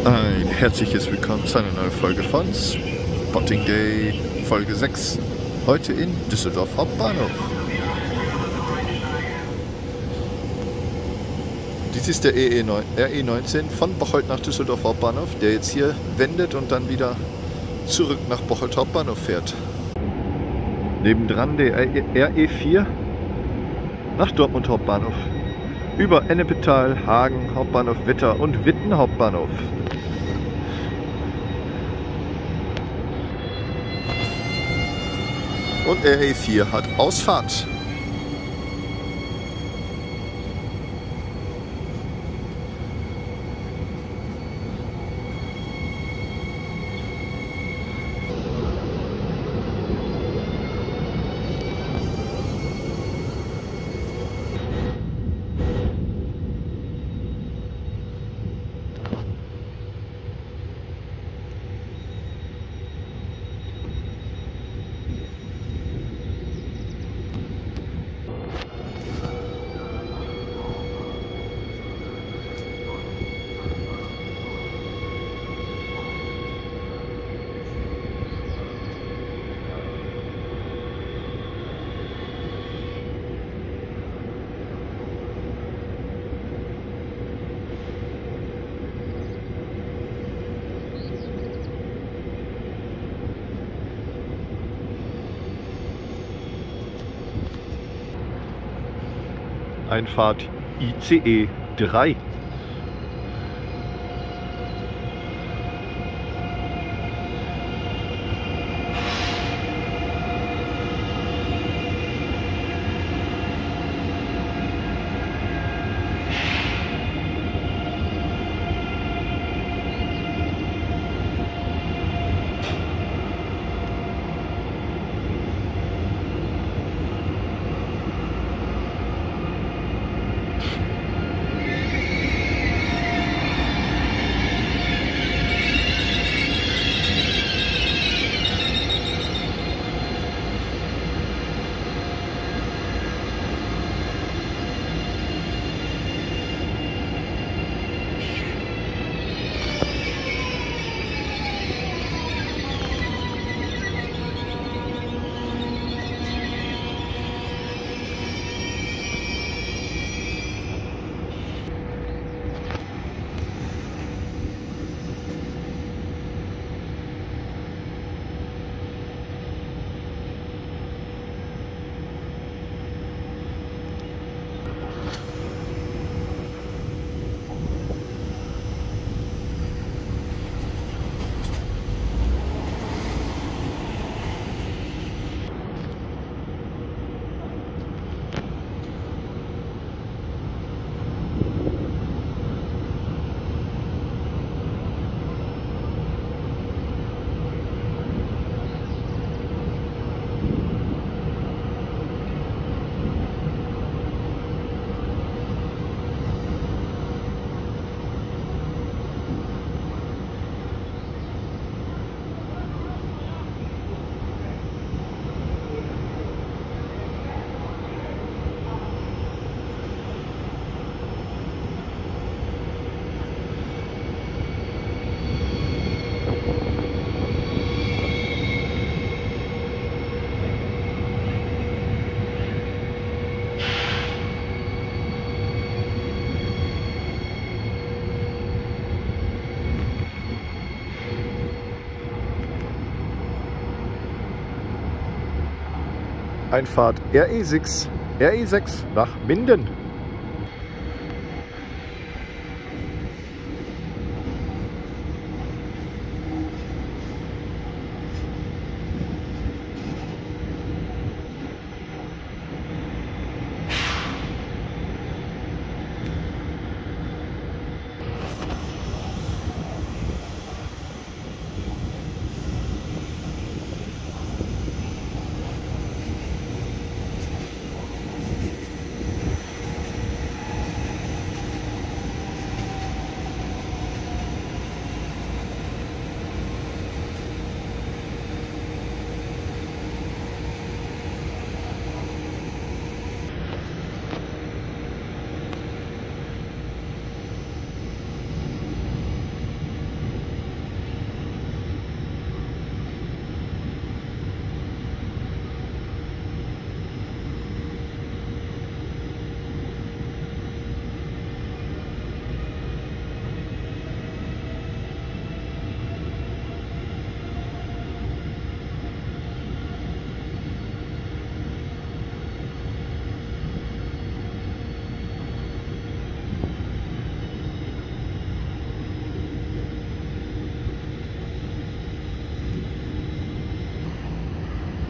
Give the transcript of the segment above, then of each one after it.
Ein herzliches Willkommen zu einer neuen Folge von Spotting Day Folge 6. Heute in Düsseldorf Hauptbahnhof. Dies ist der RE19 von Bocholt nach Düsseldorf Hauptbahnhof, der jetzt hier wendet und dann wieder zurück nach Bocholt Hauptbahnhof fährt. Nebendran der RE4 nach Dortmund Hauptbahnhof. Über Ennepetal, Hagen, Hauptbahnhof Wetter und Witten Hauptbahnhof. Und RE4 hat Ausfahrt. Einfahrt ICE 3. Einfahrt RE6 nach Minden.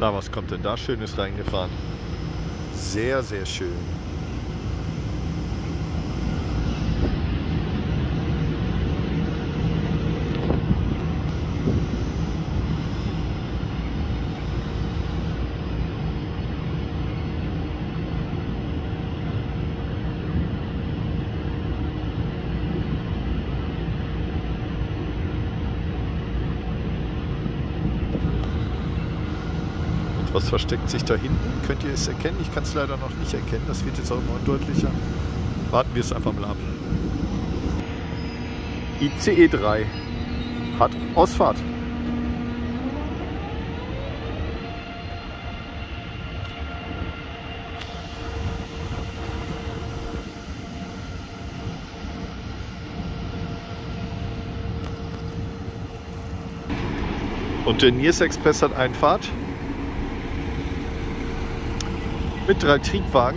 Na, was kommt denn da Schönes reingefahren? Sehr, sehr schön. Was versteckt sich da hinten? Könnt ihr es erkennen? Ich kann es leider noch nicht erkennen. Das wird jetzt auch immer deutlicher. Warten wir es einfach mal ab. ICE 3 hat Ausfahrt. Und der Niers Express hat Einfahrt. Mit 3 Triebwagen.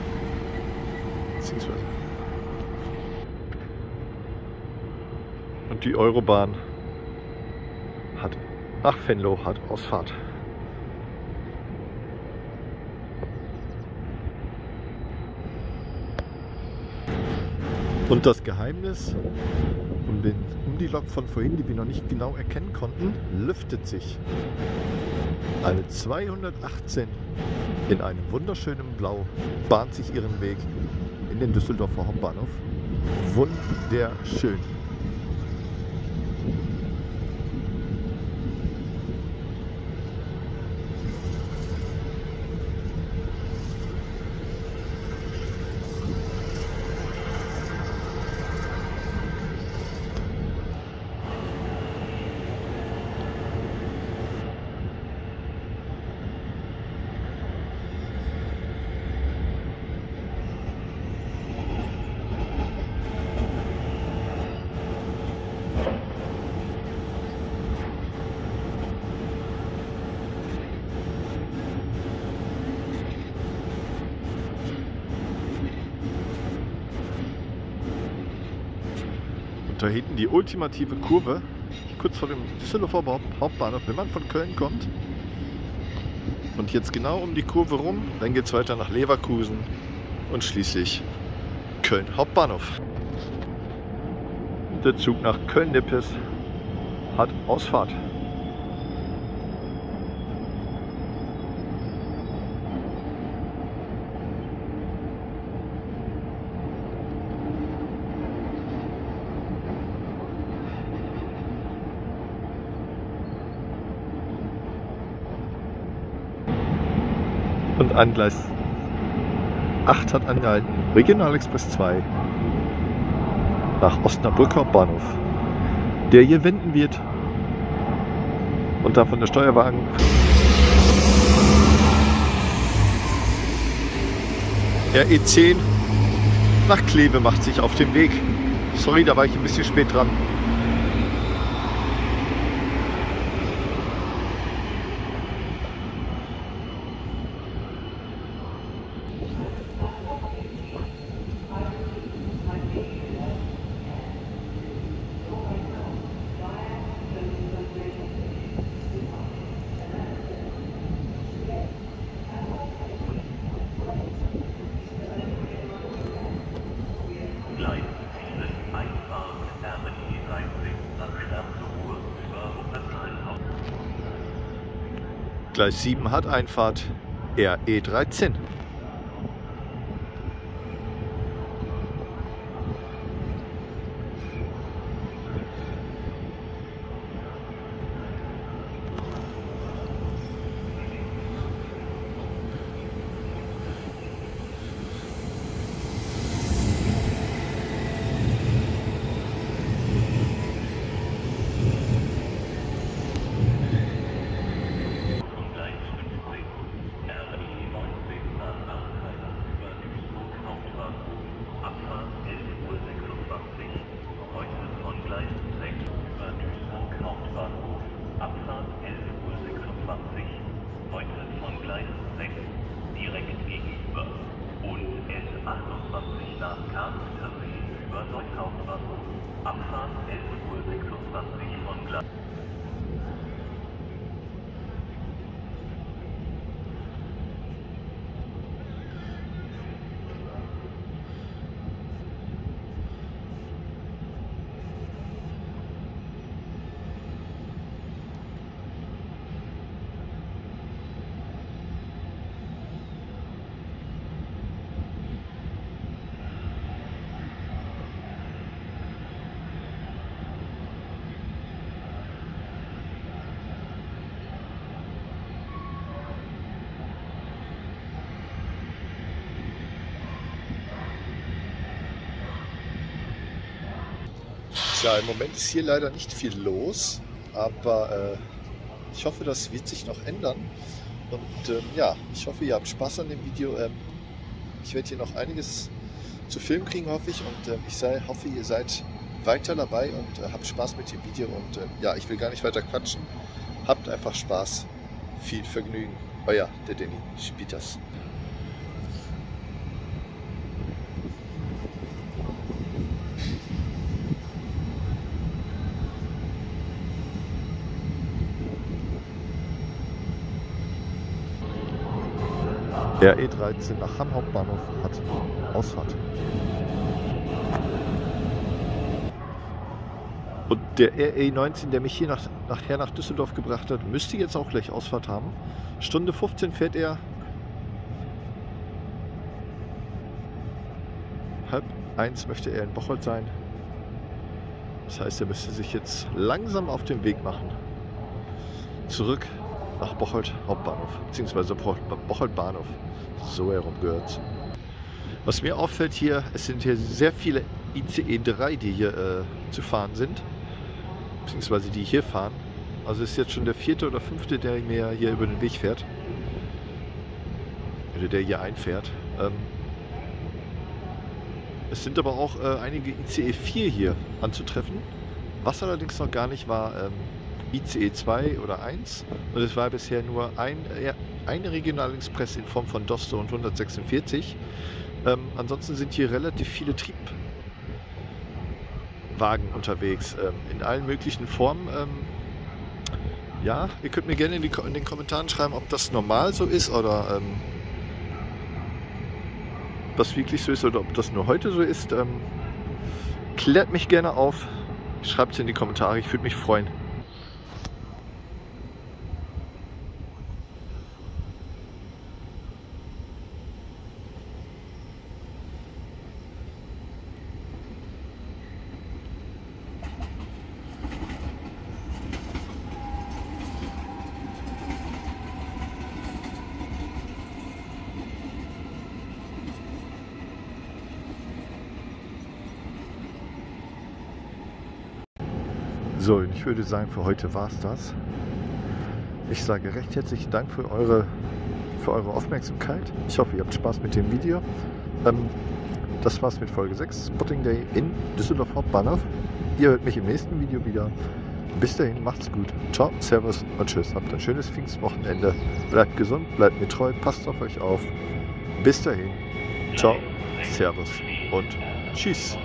Und die Eurobahn hat nach Venlo hat Ausfahrt. Und das Geheimnis um die Lok von vorhin, die wir noch nicht genau erkennen konnten, lüftet sich. Eine 218 in einem wunderschönen Blau bahnt sich ihren Weg in den Düsseldorfer Hauptbahnhof. Wunderschön. Und da hinten die ultimative Kurve, kurz vor dem Düsseldorfer Hauptbahnhof, wenn man von Köln kommt. Und jetzt genau um die Kurve rum, dann geht es weiter nach Leverkusen und schließlich Köln Hauptbahnhof. Der Zug nach Köln-Nippes hat Ausfahrt. Und an Gleis 8 hat angehalten Regionalexpress 2 nach Osnabrück Hauptbahnhof, der hier wenden wird und davon der Steuerwagen RE10 nach Kleve macht sich auf den Weg. Sorry, da war ich ein bisschen spät dran. Gleis 7 hat Einfahrt RE13. Tja, im Moment ist hier leider nicht viel los, aber ich hoffe, das wird sich noch ändern. Und ja, ich hoffe, ihr habt Spaß an dem Video. Ich werde hier noch einiges zu filmen kriegen, hoffe ich. Und ich hoffe, ihr seid weiter dabei und habt Spaß mit dem Video. Und ja, ich will gar nicht weiter quatschen. Habt einfach Spaß. Viel Vergnügen. Euer, der Danny Spieters. RE13 nach Hamm Hauptbahnhof hat Ausfahrt. Und der RE19, der mich hier nachher nach Düsseldorf gebracht hat, müsste jetzt auch gleich Ausfahrt haben. Stunde 15 fährt er. 12:30 möchte er in Bocholt sein. Das heißt, er müsste sich jetzt langsam auf den Weg machen. Zurück nach Bocholt Hauptbahnhof, beziehungsweise Bocholt Bahnhof. So herum gehört. Was mir auffällt hier, es sind hier sehr viele ICE 3, die hier zu fahren sind, beziehungsweise die hier fahren. Also ist jetzt schon der 4. oder 5., der mir hier über den Weg fährt. Oder der hier einfährt. Es sind aber auch einige ICE 4 hier anzutreffen. Was allerdings noch gar nicht war, ICE 2 oder 1. Und es war bisher nur eine Regionalexpress in Form von Dosto und 146. Ansonsten sind hier relativ viele Triebwagen unterwegs, in allen möglichen Formen. Ja, ihr könnt mir gerne in den Kommentaren schreiben, ob das normal so ist oder was wirklich so ist oder ob das nur heute so ist. Klärt mich gerne auf, schreibt es in die Kommentare, ich würde mich freuen. So, und ich würde sagen, für heute war es das. Ich sage recht herzlichen Dank für eure Aufmerksamkeit. Ich hoffe, ihr habt Spaß mit dem Video. Das war's mit Folge 6, Spotting Day in Düsseldorf Hauptbahnhof. Ihr hört mich im nächsten Video wieder. Bis dahin, macht's gut. Ciao, Servus und Tschüss. Habt ein schönes Pfingstwochenende. Bleibt gesund, bleibt mir treu, passt auf euch auf. Bis dahin. Ciao, Servus und Tschüss.